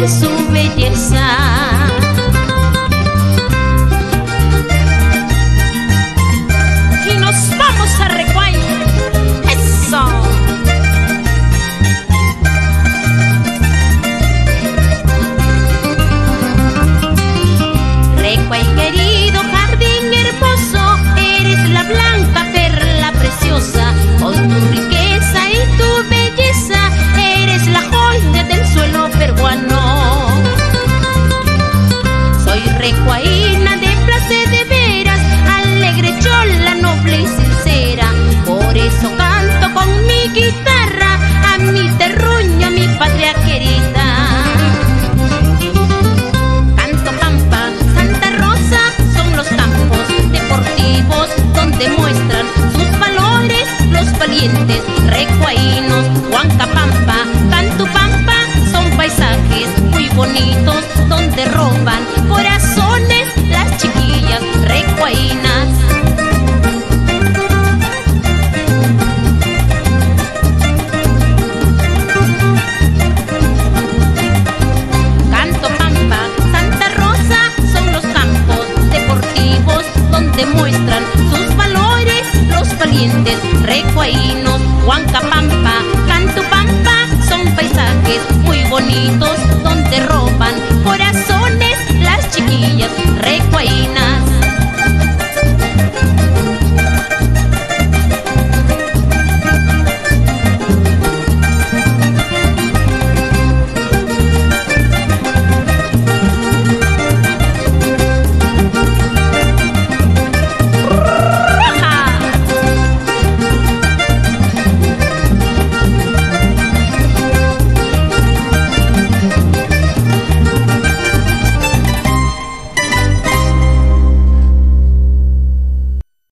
y su belleza. Y nos vamos a Recuay. ¡Eso! Recuay, querido jardín hermoso, eres la blanca perla preciosa. Con tu riqueza y tu belleza, eres la joya del suelo peruano. Soy recuayna de placer de veras, alegre, chola, noble y sincera. Por eso canto con mi guitarra a mi terruño, a mi patria querida. Canto pampa, Santa Rosa, son los campos deportivos donde muestran sus valores los valientes recuaynos. Huancapampa, Cantupampa, son paisajes muy bonitos donde roban corazones las chiquillas recuaynas. Cantupampa, Santa Rosa, son los campos deportivos donde muestran sus valores los valientes recuaynos. Huancapampa, Cantupampa, son paisajes muy bonitos